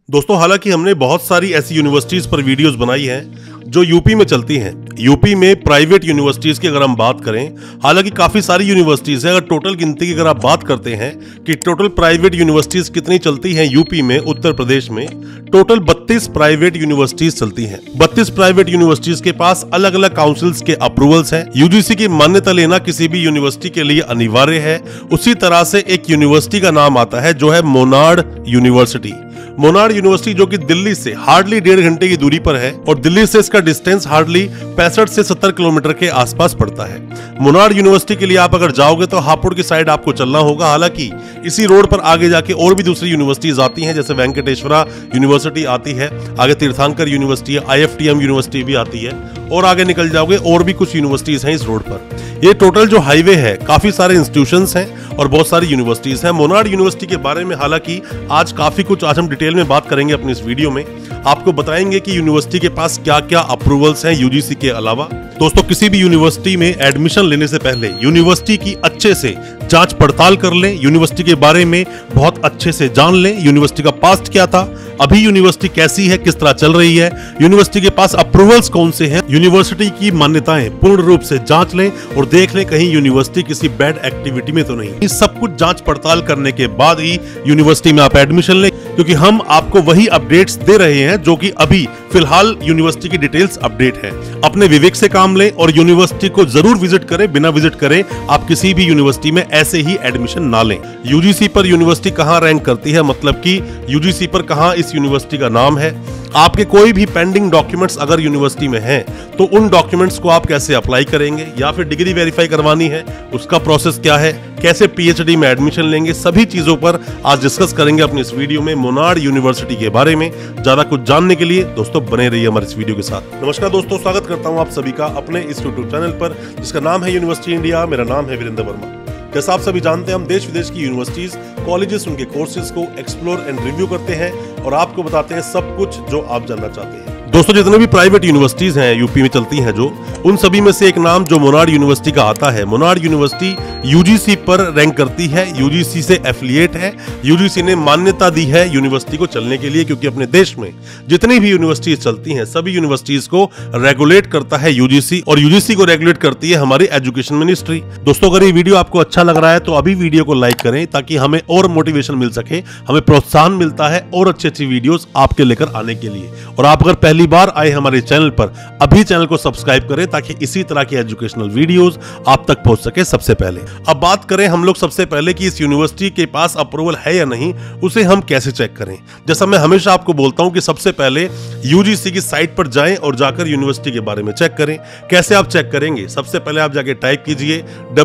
दोस्तों, हालांकि हमने बहुत सारी ऐसी यूनिवर्सिटीज पर वीडियोस बनाई हैं जो यूपी में चलती हैं। यूपी में प्राइवेट यूनिवर्सिटीज की अगर हम बात करें, हालांकि काफी सारी यूनिवर्सिटीज हैं। अगर टोटल गिनती की अगर आप बात करते हैं कि टोटल प्राइवेट यूनिवर्सिटीज कितनी चलती हैं यूपी में, उत्तर प्रदेश में टोटल 32 प्राइवेट यूनिवर्सिटीज चलती हैं। 32 प्राइवेट यूनिवर्सिटीज के पास अलग अलग काउंसिल्स के अप्रूवल्स हैं। यूजीसी की मान्यता लेना किसी भी यूनिवर्सिटी के लिए अनिवार्य है। उसी तरह से एक यूनिवर्सिटी का नाम आता है जो है मोनार्ड यूनिवर्सिटी। मोनार्ड यूनिवर्सिटी जो कि दिल्ली से हार्डली 1.5 घंटे की दूरी पर है और दिल्ली से इसका डिस्टेंस हार्डली 65 से 70 किलोमीटर के आसपास पड़ता है। मोनार्ड यूनिवर्सिटी के लिए आप अगर जाओगे तो हापुड़ की साइड आपको चलना होगा। हालांकि इसी रोड पर आगे जाके और भी दूसरी यूनिवर्सिटीज आती हैं, जैसे वेंकटेश्वरा यूनिवर्सिटी आती है, आगे तीर्थंकर यूनिवर्सिटी है, IFTM यूनिवर्सिटी भी आती है और आगे निकल जाओगे और भी कुछ यूनिवर्सिटीज हैं इस रोड पर। ये टोटल जो हाईवे है, काफी सारे इंस्टीट्यूशंस हैं और बहुत सारी यूनिवर्सिटीज हैं। मोनार्ड यूनिवर्सिटी के बारे में हालांकि आज काफी कुछ आज हम डिटेल में बात करेंगे अपनी इस वीडियो में। आपको बताएंगे कि यूनिवर्सिटी के पास क्या क्या अप्रूवल्स हैं यूजीसी के अलावा। दोस्तों, किसी भी यूनिवर्सिटी में एडमिशन लेने से पहले यूनिवर्सिटी की अच्छे से जांच पड़ताल कर लें, यूनिवर्सिटी के बारे में बहुत अच्छे से जान लें। यूनिवर्सिटी का पास्ट क्या था, अभी यूनिवर्सिटी कैसी है, किस तरह चल रही है, यूनिवर्सिटी के पास अप्रूवल्स कौन से हैं, यूनिवर्सिटी की मान्यताएं पूर्ण रूप से जांच लें और देख लें कहीं यूनिवर्सिटी किसी बैड एक्टिविटी में तो नहीं। इस सब कुछ जांच पड़ताल करने के बाद ही यूनिवर्सिटी में आप एडमिशन लें, क्योंकि हम आपको वही अपडेट्स दे रहे हैं जो कि अभी फिलहाल यूनिवर्सिटी की डिटेल्स अपडेट है। अपने विवेक से काम लें और यूनिवर्सिटी को जरूर विजिट करें। बिना विजिट करे आप किसी भी यूनिवर्सिटी में ऐसे ही एडमिशन ना लें। यूजीसी पर यूनिवर्सिटी कहां रैंक करती है, मतलब कि यूजीसी पर कहां इस यूनिवर्सिटी का नाम है। आपके कोई भी पेंडिंग डॉक्यूमेंट्स अगर यूनिवर्सिटी में हैं तो उन डॉक्यूमेंट्स को आप कैसे अप्लाई करेंगे, या फिर डिग्री वेरीफाई करवानी है उसका प्रोसेस क्या है, कैसे पीएचडी में एडमिशन लेंगे, सभी चीजों पर आज डिस्कस करेंगे अपनी इस वीडियो में मोनार्ड यूनिवर्सिटी के बारे में। ज्यादा कुछ जानने के लिए दोस्तों बने रहिए हमारे इस वीडियो के साथ। नमस्कार दोस्तों, स्वागत करता हूं आप सभी का अपने इस यूट्यूब चैनल पर जिसका नाम है यूनिवर्सिटी इंडिया। मेरा नाम है वीरेंद्र वर्मा। जैसा आप सभी जानते हैं, हम देश विदेश की यूनिवर्सिटीज, कॉलेजेस, उनके कोर्सेज को एक्सप्लोर एंड रिव्यू करते हैं और आपको बताते हैं सब कुछ जो आप जानना चाहते हैं। दोस्तों, जितने भी प्राइवेट यूनिवर्सिटीज हैं यूपी में चलती हैं जो, उन सभी में से एक नाम जो मोनार्ड यूनिवर्सिटी का आता है। मोनार्ड यूनिवर्सिटी यूजीसी पर रैंक करती है, यूजीसी से एफिलिएट है, यूजीसी ने मान्यता दी है यूनिवर्सिटी को चलने के लिए, क्योंकि अपने देश में जितनी भी यूनिवर्सिटीज चलती हैं सभी यूनिवर्सिटीज को रेगुलेट करता है यूजीसी और यूजीसी को रेगुलेट करती है हमारी एजुकेशन मिनिस्ट्री। दोस्तों, अगर ये वीडियो आपको अच्छा लग रहा है तो अभी वीडियो को लाइक करें ताकि हमें और मोटिवेशन मिल सके, हमें प्रोत्साहन मिलता है और अच्छी अच्छी वीडियोस आपके लेकर आने के लिए। और आप अगर पहली बार आए हमारे चैनल पर, अभी चैनल को सब्सक्राइब करें ताकि इसी तरह की एजुकेशनल वीडियोस आप तक पहुंच सके सबसे पहले। अब बात करें हम लोग सबसे पहले कि इस यूनिवर्सिटी के पास अप्रूवल है या नहीं, उसे हम कैसे चेक करें। जैसा मैं हमेशा आपको बोलता हूं कि सबसे पहले यूजीसी की साइट पर जाएं और जाकर यूनिवर्सिटी के बारे में चेक करें। कैसे आप चेक करेंगे? सबसे पहले आप जाके टाइप कीजिए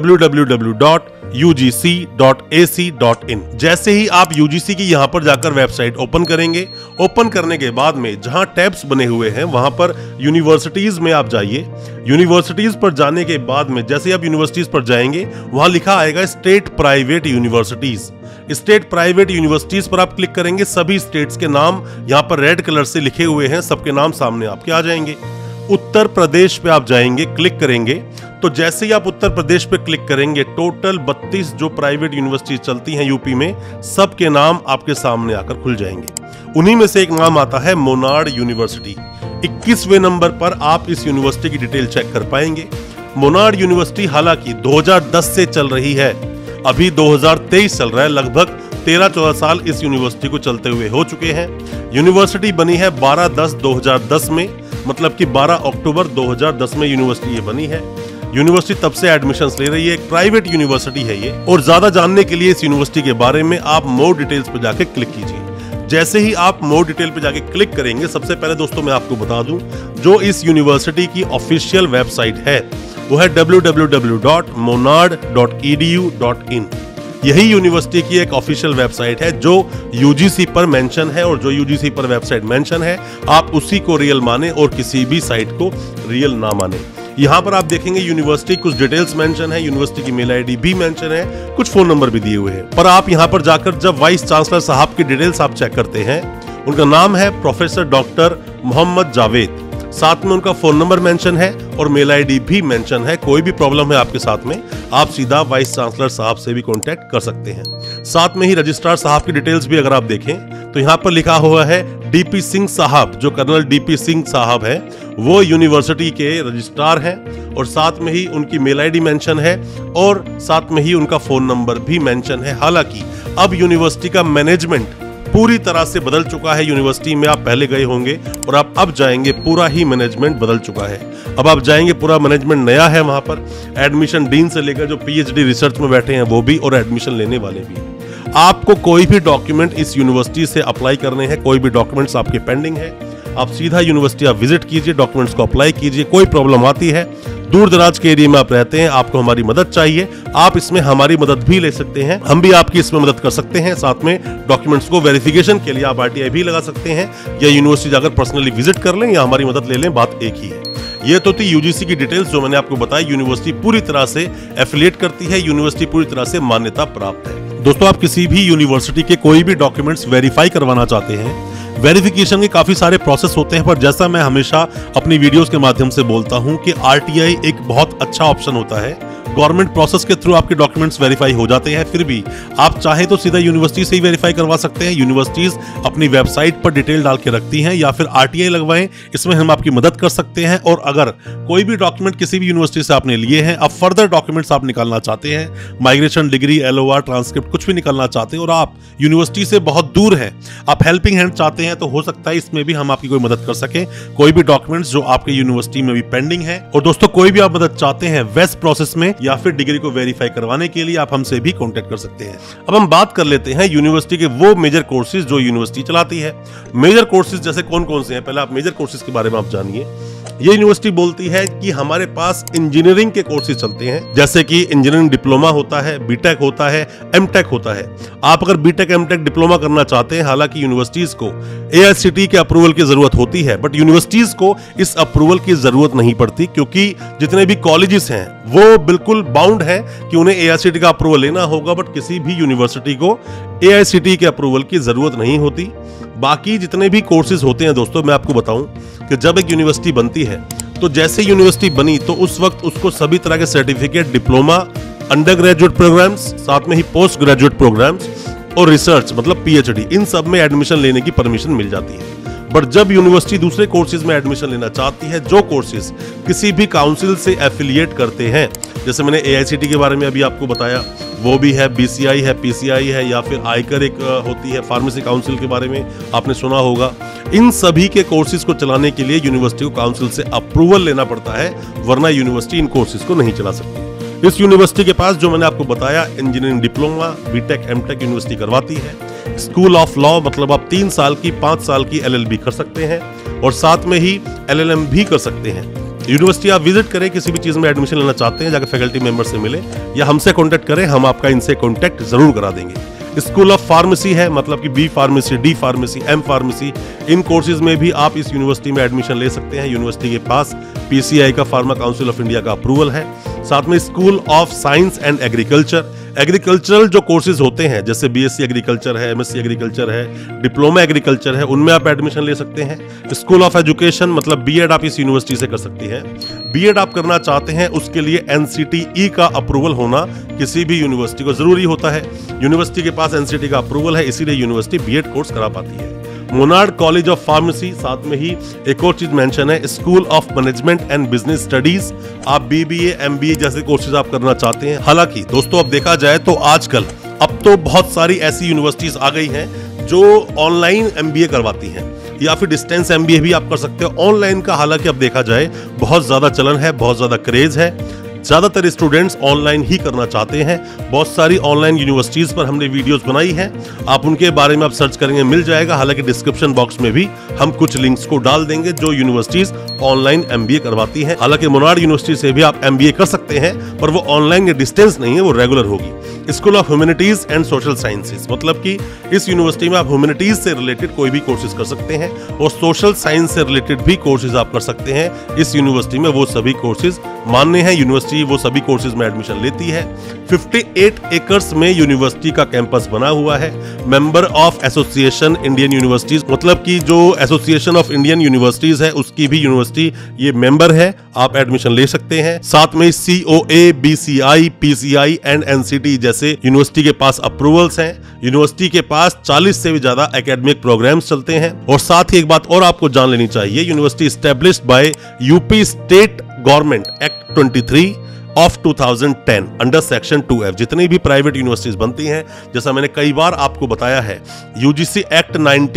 www.ugc.ac.in। जैसे ही आप यूजीसी की यहां पर जाकर वेबसाइट ओपन करेंगे, ओपन करने के बाद में जहां टैब्स बने हुए हैं वहां पर यूनिवर्सिटीज में आप जाइए। यूनिवर्सिटीज पर जाने के बाद में जैसे आप यूनिवर्सिटीज पर जाएंगे वहां लिखा आएगा state private universities. State private universities पर आप क्लिक करेंगे, सभी स्टेट्स के नाम यहां पर रेड कलर से लिखे हुए हैं, सबके नाम सामने आपके आ जाएंगे। उत्तर प्रदेश पे आप जाएंगे, क्लिक करेंगे तो जैसे ही आप उत्तर प्रदेश पे क्लिक करेंगे टोटल 32 जो प्राइवेट यूनिवर्सिटीज चलती हैं यूपी में, सबके नाम आपके सामने आकर खुल जाएंगे। उन्हीं में से एक नाम आता है मोनार्ड यूनिवर्सिटी। 21वें नंबर पर आप इस यूनिवर्सिटी की डिटेल चेक कर पाएंगे। मोनार्ड यूनिवर्सिटी हालांकि 2010 से चल रही है, अभी 2023 चल रहा है, लगभग 13-14 साल इस यूनिवर्सिटी को चलते हुए हो चुके हैं। यूनिवर्सिटी बनी है 12/10/2010 में, मतलब कि 12 अक्टूबर 2010 में यूनिवर्सिटी ये बनी है। यूनिवर्सिटी तब से एडमिशंस ले रही है, एक प्राइवेट यूनिवर्सिटी है ये। और ज्यादा जानने के लिए इस यूनिवर्सिटी के बारे में आप मोर डिटेल्स पे जाके क्लिक कीजिए। जैसे ही आप मोर डिटेल पे जाके क्लिक करेंगे, सबसे पहले दोस्तों मैं आपको बता दूं जो इस यूनिवर्सिटी की ऑफिशियल वेबसाइट है वो है www.monard.edu.in। यही यूनिवर्सिटी की एक ऑफिशियल वेबसाइट है जो यूजीसी पर मेंशन है, और जो यूजीसी पर वेबसाइट मेंशन है आप उसी को रियल माने और किसी भी साइट को रियल ना माने। यहाँ पर आप देखेंगे यूनिवर्सिटी कुछ डिटेल्स मेंशन है, यूनिवर्सिटी की मेल आईडी भी मेंशन है, कुछ फोन नंबर भी दिए हुए हैं। पर आप यहाँ पर जाकर जब वाइस चांसलर साहब की डिटेल्स आप चेक करते हैं, उनका नाम है प्रोफेसर डॉक्टर मोहम्मद जावेद, साथ में उनका फोन नंबर मेंशन है और मेल आईडी भी मेंशन है। कोई भी प्रॉब्लम है आपके साथ में, आप सीधा वाइस चांसलर साहब से भी कांटेक्ट कर सकते हैं। साथ में ही रजिस्ट्रार साहब की डिटेल्स भी अगर आप देखें तो यहाँ पर लिखा हुआ है डीपी सिंह साहब, जो कर्नल डीपी सिंह साहब है वो यूनिवर्सिटी के रजिस्ट्रार हैं और साथ में ही उनकी मेल आईडी मेंशन है और साथ में ही उनका फोन नंबर भी मेंशन है। हालांकि अब यूनिवर्सिटी का मैनेजमेंट पूरी तरह से बदल चुका है। यूनिवर्सिटी में आप पहले गए होंगे और आप अब जाएंगे, पूरा ही मैनेजमेंट बदल चुका है। अब आप जाएंगे, पूरा मैनेजमेंट नया है वहां पर। एडमिशन डीन से लेकर जो पीएचडी रिसर्च में बैठे हैं वो भी, और एडमिशन लेने वाले भी। आपको कोई भी डॉक्यूमेंट इस यूनिवर्सिटी से अप्लाई करने हैं, कोई भी डॉक्यूमेंट्स आपके पेंडिंग है, आप सीधा यूनिवर्सिटी आप विजिट कीजिए, डॉक्यूमेंट्स को अप्लाई कीजिए। कोई प्रॉब्लम आती है, दूर दराज के एरिया में आप रहते हैं, आपको हमारी मदद चाहिए, आप इसमें हमारी मदद भी ले सकते हैं, हम भी आपकी इसमें मदद कर सकते हैं। साथ में डॉक्यूमेंट्स को वेरिफिकेशन के लिए आप आरटीआई भी लगा सकते हैं, या यूनिवर्सिटी जाकर पर्सनली विजिट कर लें या हमारी मदद ले लें, बात एक ही है। ये तो थी यूजीसी की डिटेल्स जो मैंने आपको बताई। यूनिवर्सिटी पूरी तरह से एफिलिएट करती है, यूनिवर्सिटी पूरी तरह से मान्यता प्राप्त है। दोस्तों, आप किसी भी यूनिवर्सिटी के कोई भी डॉक्यूमेंट्स वेरीफाई करवाना चाहते हैं, वेरिफिकेशन के काफी सारे प्रोसेस होते हैं, पर जैसा मैं हमेशा अपनी वीडियोस के माध्यम से बोलता हूं कि आरटीआई एक बहुत अच्छा ऑप्शन होता है। गवर्नमेंट प्रोसेस के थ्रू आपके डॉक्यूमेंट्स वेरीफाई हो जाते हैं, फिर भी आप चाहे तो सीधा यूनिवर्सिटी से ही वेरीफाई करवा सकते हैं। यूनिवर्सिटीज अपनी वेबसाइट पर डिटेल डाल के रखती हैं, या फिर आरटीआई लगवाएं, इसमें हम आपकी मदद कर सकते हैं। और अगर कोई भी डॉक्यूमेंट किसी भी यूनिवर्सिटी से आपने लिए हैं, अब फर्दर डॉक्यूमेंट्स आप निकालना चाहते हैं, माइग्रेशन, डिग्री, एलओआर, ट्रांसक्रिप्ट, कुछ भी निकालना चाहते हैं और आप यूनिवर्सिटी से बहुत दूर हैं, आप हेल्पिंग हैंड चाहते हैं, तो हो सकता है इसमें भी हम आपकी कोई मदद कर सकें। कोई भी डॉक्यूमेंट्स जो आपके यूनिवर्सिटी में भी पेंडिंग है, और दोस्तों कोई भी आप मदद चाहते हैं वेस्ट प्रोसेस में या फिर डिग्री को वेरीफाई करवाने के लिए, आप हमसे भी कांटेक्ट कर सकते हैं। अब हम बात कर लेते हैं यूनिवर्सिटी के वो मेजर कोर्सेज जो यूनिवर्सिटी चलाती है। मेजर कोर्सेज जैसे कौन कौन से हैं, पहले आप मेजर कोर्सेज के बारे में आप जानिए। ये यूनिवर्सिटी बोलती है कि हमारे पास इंजीनियरिंग के कोर्सेज चलते हैं, जैसे कि इंजीनियरिंग डिप्लोमा होता है, बीटेक होता है, एमटेक होता है। आप अगर बीटेक, एमटेक, डिप्लोमा करना चाहते हैं, हालांकि यूनिवर्सिटीज को एआईसीटीई के अप्रूवल की जरूरत होती है, बट यूनिवर्सिटीज को इस अप्रूवल की जरूरत नहीं पड़ती, क्योंकि जितने भी कॉलेजेस हैं वो बिल्कुल बाउंड है कि उन्हें एआईसीटीई का अप्रूवल लेना होगा, बट किसी भी यूनिवर्सिटी को एआईसीटीई के अप्रूवल की जरूरत नहीं होती। बाकी जितने भी कोर्सेज होते हैं दोस्तों, मैं आपको बताऊं कि जब एक यूनिवर्सिटी बनती है, तो जैसे यूनिवर्सिटी बनी तो उस वक्त उसको सभी तरह के certificate, diploma, undergraduate programmes, साथ में ही पोस्ट ग्रेजुएट प्रोग्राम्स और रिसर्च मतलब पीएचडी, इन सब में एडमिशन लेने की परमिशन मिल जाती है। बट जब यूनिवर्सिटी दूसरे कोर्सेज में एडमिशन लेना चाहती है, जो कोर्सेज किसी भी काउंसिल से एफिलिएट करते हैं, जैसे मैंने एआईसीटी के बारे में अभी आपको बताया, वो भी है, बीसीआई है, पीसीआई है, या फिर आयकर एक होती है, फार्मेसी काउंसिल के बारे में आपने सुना होगा। इन सभी के कोर्सेज को चलाने के लिए यूनिवर्सिटी को काउंसिल से अप्रूवल लेना पड़ता है, वरना यूनिवर्सिटी इन कोर्सेज को नहीं चला सकती। इस यूनिवर्सिटी के पास जो मैंने आपको बताया, engineering diploma, BTech, MTech university करवाती है। स्कूल ऑफ लॉ मतलब आप 3 साल की, 5 साल की एलएलबी कर सकते हैं और साथ में ही एलएलएम भी कर सकते हैं। यूनिवर्सिटी आप विजिट करें, किसी भी चीज में एडमिशन लेना चाहते हैं, जाकर फैकल्टी मेंबर से मिले या हमसे कांटेक्ट करें, हम आपका इनसे कांटेक्ट जरूर करा देंगे। स्कूल ऑफ फार्मेसी है, मतलब कि B pharmacy, D pharmacy, M pharmacy, इन कोर्सेज में भी आप इस यूनिवर्सिटी में एडमिशन ले सकते हैं। यूनिवर्सिटी के पास पीसीआई का, फार्मा काउंसिल ऑफ इंडिया का अप्रूवल है। साथ में school of science and agriculture, agricultural जो कोर्सेज होते हैं, जैसे बीएससी एग्रीकल्चर है, एमएससी एग्रीकल्चर है, डिप्लोमा एग्रीकल्चर है, उनमें आप एडमिशन ले सकते हैं। स्कूल ऑफ एजुकेशन मतलब बीएड आप इस यूनिवर्सिटी से कर सकते हैं। बीएड आप करना चाहते हैं, उसके लिए एनसीटीई का अप्रूवल होना किसी भी यूनिवर्सिटी को जरूरी होता है। यूनिवर्सिटी के पास एनसीटीई का अप्रूवल है, इसीलिए यूनिवर्सिटी बीएड कोर्स करा पाती है। मोनार्ड कॉलेज ऑफ फार्मेसी, साथ में ही एक और चीज मेंशन है, school of management and business studies, आप बीबीए, एमबीए जैसे कोर्सेज आप करना चाहते हैं। हालांकि दोस्तों अब देखा जाए तो आजकल अब तो बहुत सारी ऐसी यूनिवर्सिटीज आ गई हैं जो ऑनलाइन एमबीए करवाती हैं, या फिर डिस्टेंस एमबीए भी आप कर सकते हो। ऑनलाइन का हालांकि अब देखा जाए बहुत ज्यादा चलन है, बहुत ज्यादा क्रेज है, ज्यादातर स्टूडेंट्स ऑनलाइन ही करना चाहते हैं। बहुत सारी ऑनलाइन यूनिवर्सिटीज पर हमने वीडियोस बनाई हैं, आप उनके बारे में आप सर्च करेंगे मिल जाएगा। हालांकि डिस्क्रिप्शन बॉक्स में भी हम कुछ लिंक्स को डाल देंगे जो यूनिवर्सिटीज ऑनलाइन एमबीए करवाती हैं। हालांकि मोनार्ड यूनिवर्सिटी से भी आप एमबीए कर सकते हैं, पर वो ऑनलाइन या डिस्टेंस नहीं है, वो रेगुलर होगी। School of humanities and social sciences मतलब कि इस यूनिवर्सिटी में आप ह्यूमैनिटीज से रिलेटेड कोई भी कोर्सेज कर सकते हैं और सोशल साइंस से रिलेटेड भी कोर्सेज आप कर सकते हैं। इस यूनिवर्सिटी में वो सभी कोर्सेज मान्य हैं, यूनिवर्सिटी यूनिवर्सिटी वो सभी कोर्सेज में एडमिशन लेती है। 58 एकर्स में यूनिवर्सिटी का कैंपस बना हुआ है। Member of association Indian universities, मतलब कि जो एसोसिएशन ऑफ इंडियन यूनिवर्सिटीज है उसकी भी यूनिवर्सिटी ये मेंबर है, आप एडमिशन ले सकते हैं। साथ में COA, BCI, PCI and NCT जैसे यूनिवर्सिटी के पास अप्रूवल्स हैं। यूनिवर्सिटी के पास 40 से भी ज्यादा एकेडमिक प्रोग्राम्स चलते हैं। और साथ ही एक बात और आपको जान लेनी चाहिए, university established by UP state government act 23 of 2010 under section 2F। जितनी भी प्राइवेट यूनिवर्सिटीज बनती हैं, जैसा मैंने कई बार आपको बताया है, UGC एक्ट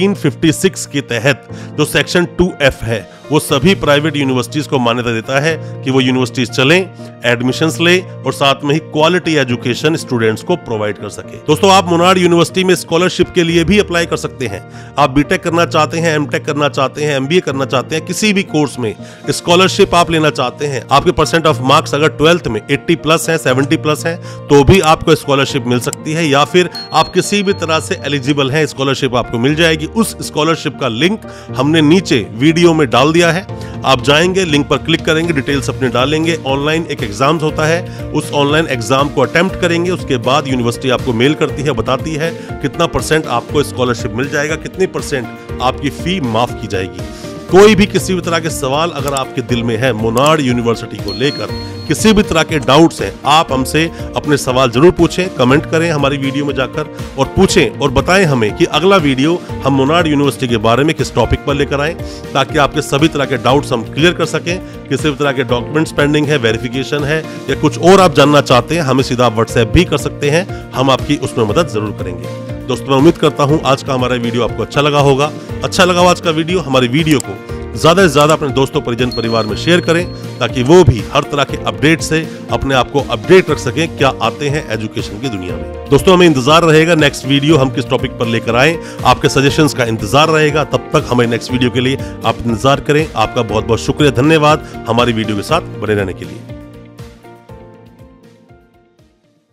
1956 के तहत जो सेक्शन 2F है वो सभी प्राइवेट यूनिवर्सिटीज को मान्यता देता है कि वो यूनिवर्सिटीज चलें, एडमिशंस ले और साथ में ही क्वालिटी एजुकेशन स्टूडेंट्स को प्रोवाइड कर सके। दोस्तों, आप मुनार यूनिवर्सिटी में स्कॉलरशिप के लिए भी अप्लाई कर सकते हैं। आप बीटेक करना चाहते हैं, एमटेक करना चाहते हैं, MBA करना चाहते हैं, किसी भी कोर्स में स्कॉलरशिप आप लेना चाहते हैं, आपके परसेंट ऑफ मार्क्स अगर 12th में 80+ हैं, 70+ हैं, तो भी आपको स्कॉलरशिप मिल सकती है। या फिर आप किसी भी तरह से एलिजिबल हैं, स्कॉलरशिप आपको मिल जाएगी। उस स्कॉलरशिप का लिंक हमने नीचे वीडियो में डाल दिया है, आप जाएंगे, लिंक पर क्लिक करेंगे, डिटेल्स अपने डालेंगे। ऑनलाइन एक एग्जाम होता है, उस ऑनलाइन एग्जाम को अटेम्प्ट करेंगे, उसके बाद यूनिवर्सिटी आपको मेल करती है, बताती है कितना % आपको स्कॉलरशिप मिल जाएगा, कितनी % आपकी फी माफ की जाएगी। कोई भी किसी भी तरह के सवाल अगर आपके दिल में है मुनार यूनिवर्सिटी को लेकर, किसी भी तरह के डाउट्स हैं, आप हमसे अपने सवाल जरूर पूछें, कमेंट करें हमारी वीडियो में जाकर और पूछें और बताएं हमें कि अगला वीडियो हम मुनार यूनिवर्सिटी के बारे में किस टॉपिक पर लेकर आएं, ताकि आपके सभी तरह के डाउट्स हम क्लियर कर सकें। किसी भी तरह के डॉक्यूमेंट्स पेंडिंग है, वेरिफिकेशन है या कुछ और आप जानना चाहते हैं, हमें सीधा व्हाट्सएप भी कर सकते हैं, हम आपकी उसमें मदद जरूर करेंगे। दोस्तों, मैं उम्मीद करता हूं आज का हमारा वीडियो आपको अच्छा लगा होगा। अच्छा लगा आज का वीडियो, हमारी वीडियो को ज्यादा से ज्यादा अपने दोस्तों, परिजन, परिवार में शेयर करें, ताकि वो भी हर तरह के अपडेट से अपने आप को अपडेट रख सकें क्या आते हैं एजुकेशन की दुनिया में। दोस्तों, हमें इंतजार रहेगा नेक्स्ट वीडियो हम किस टॉपिक पर लेकर आए, आपके सजेशंस का इंतजार रहेगा। तब तक हमें नेक्स्ट वीडियो के लिए आप इंतजार करें। आपका बहुत बहुत शुक्रिया, धन्यवाद हमारी वीडियो के साथ बने रहने के लिए।